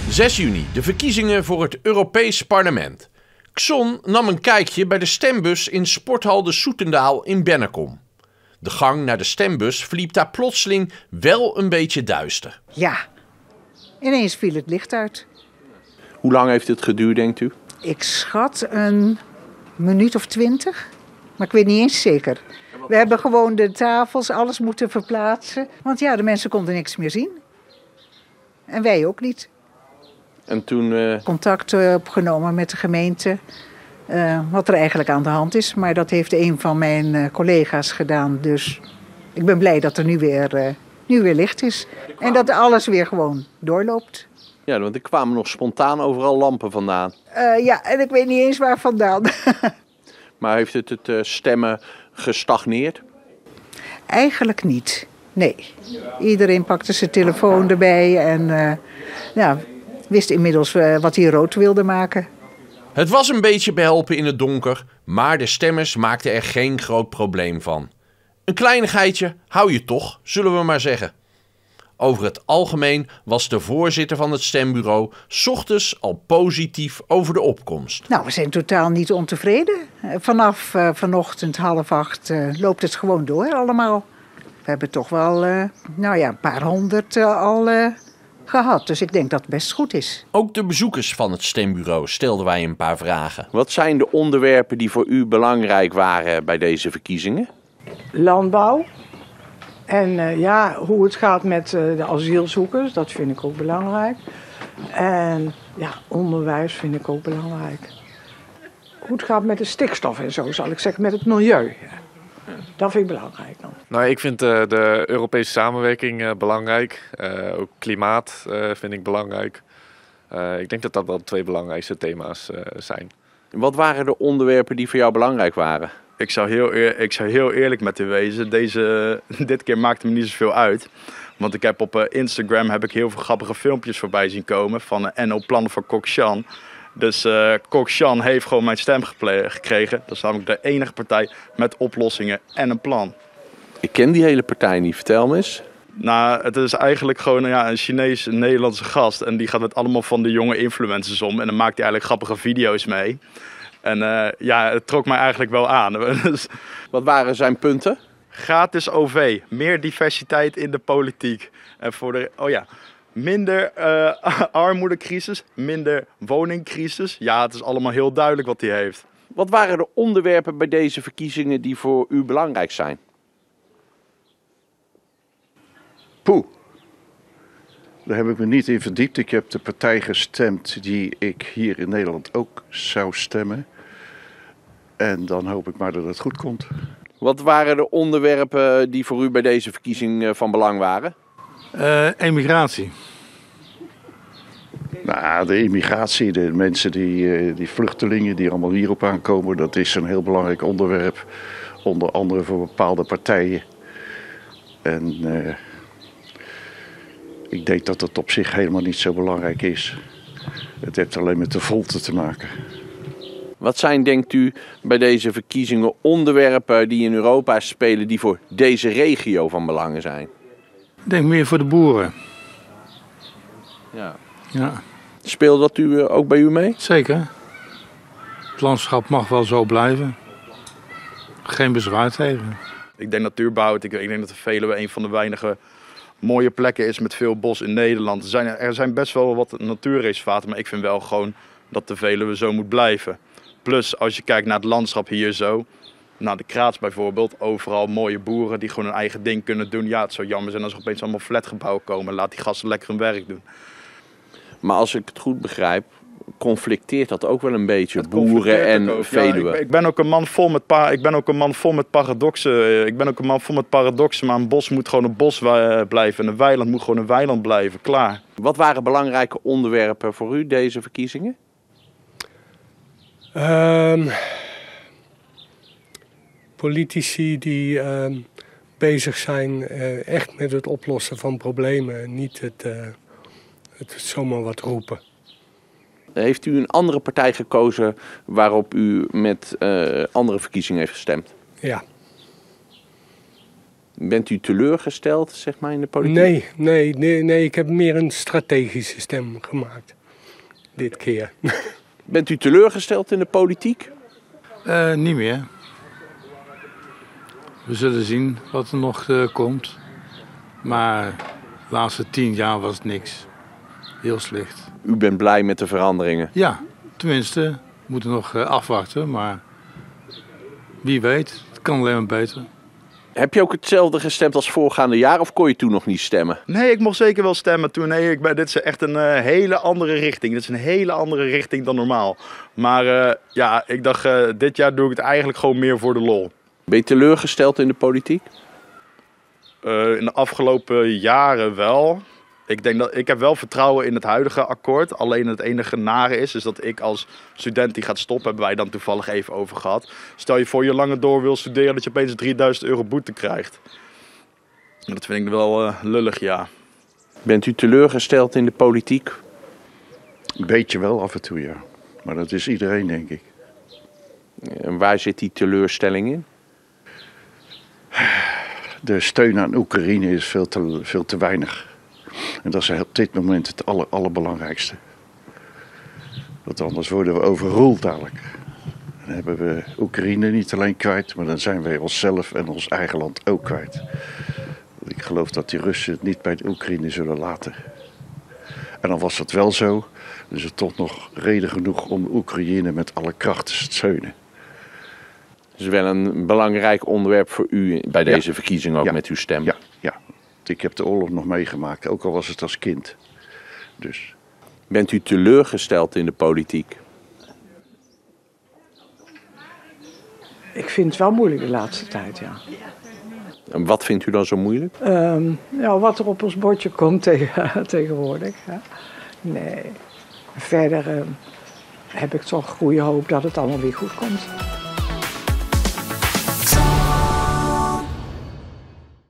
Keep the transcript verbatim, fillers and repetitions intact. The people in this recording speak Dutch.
zes juni, de verkiezingen voor het Europees Parlement. Xon nam een kijkje bij de stembus in Sporthal de Soetendaal in Bennekom. De gang naar de stembus verliep daar plotseling wel een beetje duister. Ja, ineens viel het licht uit. Hoe lang heeft het geduurd, denkt u? Ik schat een minuut of twintig, maar ik weet niet eens zeker. We hebben gewoon de tafels, alles moeten verplaatsen. Want ja, de mensen konden niks meer zien. En wij ook niet. En toen... Uh... Contact uh, opgenomen met de gemeente. Uh, wat er eigenlijk aan de hand is. Maar dat heeft een van mijn uh, collega's gedaan. Dus ik ben blij dat er nu weer, uh, nu weer licht is. En dat alles weer gewoon doorloopt. Ja, want er kwamen nog spontaan overal lampen vandaan. Uh, ja, en ik weet niet eens waar vandaan. Maar heeft het het uh, stemmen gestagneerd? Eigenlijk niet, nee. Iedereen pakte zijn telefoon erbij en uh, ja, wist inmiddels uh, wat hij rood wilde maken. Het was een beetje behelpen in het donker, maar de stemmers maakten er geen groot probleem van. Een kleinigheidje hou je toch, zullen we maar zeggen. Over het algemeen was de voorzitter van het stembureau 's ochtends al positief over de opkomst. Nou, we zijn totaal niet ontevreden. Vanaf uh, vanochtend half acht uh, loopt het gewoon door allemaal. We hebben toch wel uh, nou ja, een paar honderd uh, al uh, gehad. Dus ik denk dat het best goed is. Ook de bezoekers van het stembureau stelden wij een paar vragen. Wat zijn de onderwerpen die voor u belangrijk waren bij deze verkiezingen? Landbouw. En uh, ja, hoe het gaat met uh, de asielzoekers, dat vind ik ook belangrijk. En ja, onderwijs vind ik ook belangrijk. Hoe het gaat met de stikstof en zo, zal ik zeggen, met het milieu. Dat vind ik belangrijk dan. Nou, ik vind uh, de Europese samenwerking uh, belangrijk. Uh, ook klimaat uh, vind ik belangrijk. Uh, ik denk dat dat wel de twee belangrijkste thema's uh, zijn. Wat waren de onderwerpen die voor jou belangrijk waren? Ik zou, heel eer, ik zou heel eerlijk met u wezen. Deze, dit keer maakte me niet zoveel uit. Want ik heb op uh, Instagram heb ik heel veel grappige filmpjes voorbij zien komen. Van uh, N O-plannen voor Kok Sjan. Dus uh, Kok Sjan heeft gewoon mijn stem gekregen. Dat is namelijk de enige partij met oplossingen en een plan. Ik ken die hele partij niet. Vertel me eens. Nou, het is eigenlijk gewoon ja, een Chinees-Nederlandse gast. En die gaat met allemaal van de jonge influencers om. En dan maakt hij eigenlijk grappige video's mee. En uh, ja, het trok mij eigenlijk wel aan. Wat waren zijn punten? Gratis O V, meer diversiteit in de politiek. En voor de, oh ja, minder uh, armoedecrisis, minder woningcrisis. Ja, het is allemaal heel duidelijk wat hij heeft. Wat waren de onderwerpen bij deze verkiezingen die voor u belangrijk zijn? Poeh. Daar heb ik me niet in verdiept. Ik heb de partij gestemd die ik hier in Nederland ook zou stemmen. En dan hoop ik maar dat het goed komt. Wat waren de onderwerpen die voor u bij deze verkiezing van belang waren? Uh, emigratie. Nou, de immigratie, de mensen die, die vluchtelingen die allemaal hierop aankomen, dat is een heel belangrijk onderwerp. Onder andere voor bepaalde partijen. En uh, ik denk dat het op zich helemaal niet zo belangrijk is. Het heeft alleen met de volte te maken. Wat zijn, denkt u, bij deze verkiezingen onderwerpen die in Europa spelen die voor deze regio van belang zijn? Ik denk meer voor de boeren. Ja. Ja. Speelt dat u ook bij u mee? Zeker. Het landschap mag wel zo blijven. Geen bezwaar tegen. Ik denk natuurbehoud. Ik, ik denk dat de Veluwe een van de weinige mooie plekken is met veel bos in Nederland. Er zijn, er zijn best wel wat natuurreservaten, maar ik vind wel gewoon dat de Veluwe zo moet blijven. Plus, als je kijkt naar het landschap hier zo, nou de Kraats bijvoorbeeld, overal mooie boeren die gewoon hun eigen ding kunnen doen. Ja, het zou jammer zijn als er opeens allemaal flatgebouwen komen. Laat die gasten lekker hun werk doen. Maar als ik het goed begrijp, conflicteert dat ook wel een beetje, boeren en Veluwe. Ja, ik, ik ben ook een man vol met pa, ik ben ook een man vol met paradoxen. Ik ben ook een man vol met paradoxen, maar een bos moet gewoon een bos blijven en een weiland moet gewoon een weiland blijven. Klaar. Wat waren belangrijke onderwerpen voor u deze verkiezingen? Um, politici die uh, bezig zijn uh, echt met het oplossen van problemen en niet het, uh, het zomaar wat roepen. Heeft u een andere partij gekozen waarop u met uh, andere verkiezingen heeft gestemd? Ja. Bent u teleurgesteld, zeg maar, in de politiek? Nee, nee, nee, nee, ik heb meer een strategische stem gemaakt. dit keer. Bent u teleurgesteld in de politiek? Uh, niet meer. We zullen zien wat er nog uh, komt. Maar de laatste tien jaar was het niks. Heel slecht. U bent blij met de veranderingen? Ja, tenminste. We moeten nog uh, afwachten, maar wie weet. Het kan alleen maar beter. Heb je ook hetzelfde gestemd als voorgaande jaar of kon je toen nog niet stemmen? Nee, ik mocht zeker wel stemmen toen. Nee, ik ben, dit is echt een uh, hele andere richting. Dit is een hele andere richting dan normaal. Maar uh, ja, ik dacht, uh, dit jaar doe ik het eigenlijk gewoon meer voor de lol. Ben je teleurgesteld in de politiek? Uh, in de afgelopen jaren wel. Ik denk dat ik heb wel vertrouwen in het huidige akkoord. Alleen het enige nare is, is dat ik als student die gaat stoppen, hebben wij dan toevallig even over gehad. Stel je voor je langer door wil studeren dat je opeens drieduizend euro boete krijgt. Dat vind ik wel uh, lullig, ja. Bent u teleurgesteld in de politiek? Een beetje wel af en toe, ja. Maar dat is iedereen, denk ik. En waar zit die teleurstelling in? De steun aan Oekraïne is veel te, veel te weinig. En dat is op dit moment het aller, allerbelangrijkste. Want anders worden we overroeld dadelijk. Dan hebben we Oekraïne niet alleen kwijt, maar dan zijn wij onszelf en ons eigen land ook kwijt. Ik geloof dat die Russen het niet bij de Oekraïne zullen laten. En dan was dat wel zo, dus er toch nog reden genoeg om Oekraïne met alle kracht te steunen. Dat is wel een belangrijk onderwerp voor u bij deze ja. verkiezing ook ja. met uw stem. Ja, ja, ik heb de oorlog nog meegemaakt, ook al was het als kind. Dus. Bent u teleurgesteld in de politiek? Ik vind het wel moeilijk de laatste tijd, ja. En wat vindt u dan zo moeilijk? Um, ja, wat er op ons bordje komt tegen, tegenwoordig. Ja. Nee. Verder uh, heb ik toch goede hoop dat het allemaal weer goed komt.